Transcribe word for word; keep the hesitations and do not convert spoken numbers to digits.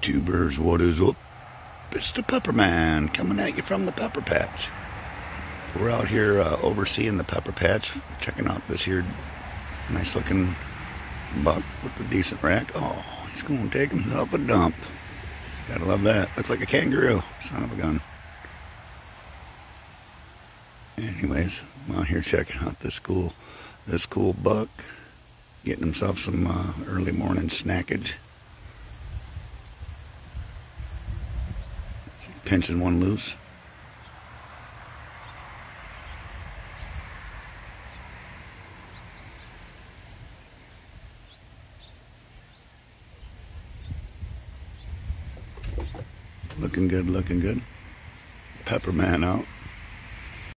YouTubers, what is up? It's the Pepperman coming at you from the Pepper Patch. We're out here uh, overseeing the Pepper Patch, checking out this here nice looking buck with a decent rack. Oh, he's going to take himself a dump. Gotta love that. Looks like a kangaroo, son of a gun. Anyways, I'm out here checking out this cool, this cool buck, getting himself some uh, early morning snackage. Pinching one loose. Looking good, looking good. Pepperman out.